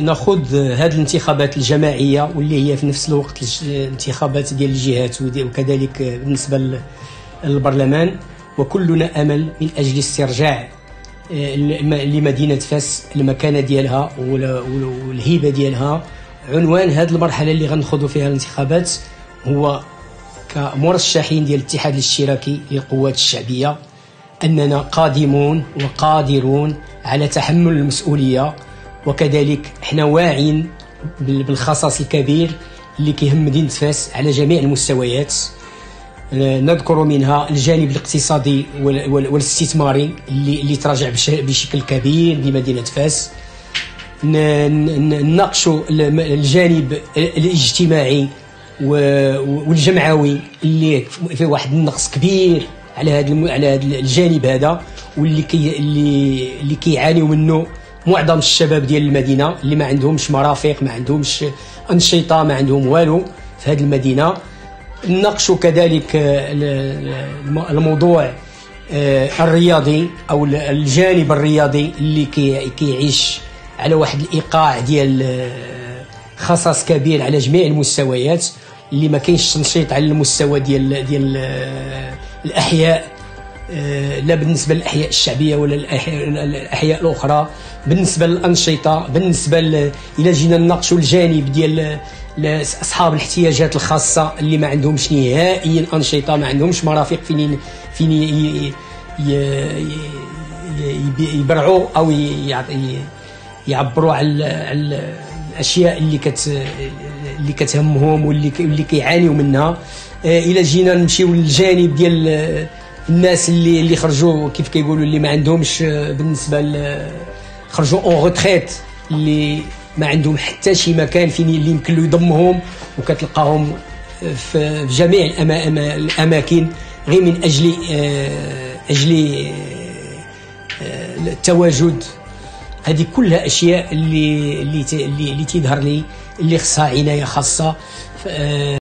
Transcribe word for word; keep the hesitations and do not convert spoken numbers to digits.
ناخذ هذه الانتخابات الجماعيه واللي هي في نفس الوقت الانتخابات ديال الجهات وكذلك بالنسبه للبرلمان، وكلنا امل من اجل استرجاع لمدينه فاس المكانه ديالها والهيبه ديالها. عنوان هذه المرحله اللي غنخوضوا فيها الانتخابات هو كمرشحين ديال الاتحاد الاشتراكي للقوات الشعبيه اننا قادمون وقادرون على تحمل المسؤوليه، وكذلك احنا واعين بالخصاص الكبير اللي كيهم مدينه فاس على جميع المستويات. نذكر منها الجانب الاقتصادي والاستثماري اللي اللي تراجع بشكل كبير بمدينه فاس. نناقشوا الجانب الاجتماعي والجمعوي اللي فيه واحد النقص كبير على هذا على هذا الجانب هذا، واللي كي اللي اللي كيعانيوا منه معظم الشباب ديال المدينه اللي ما عندهمش مرافق، ما عندهمش انشطه، ما عندهم والو في هذه المدينه. نناقشوا كذلك الموضوع الرياضي او الجانب الرياضي اللي كيعيش على واحد الايقاع ديال خصاص كبير على جميع المستويات، اللي ما كاينش تنشيط على المستوى ديال ديال الاحياء، لا بالنسبه للاحياء الشعبيه ولا الاحياء الاخرى. بالنسبه للانشطه، بالنسبه الى جينا نناقشوا الجانب ديال اصحاب الاحتياجات الخاصه اللي ما عندهمش نهائيا انشطه، ما عندهمش مرافق فين فين يبرعوا او يعبروا على الاشياء اللي كت اللي كتهمهم واللي اللي كيعانيوا منها. الى جينا نمشيو للجانب ديال الناس اللي اللي خرجوا كيف كيقولوا اللي ما عندهمش بالنسبه خرجوا اون روتريت، اللي ما عندهم حتى شي مكان فين اللي يمكن له يضمهم، وكتلقاهم في جميع الاماكن غير من اجل اجل التواجد. هذه كلها اشياء اللي اللي اللي تظهر لي اللي خصها عنايه خاصه.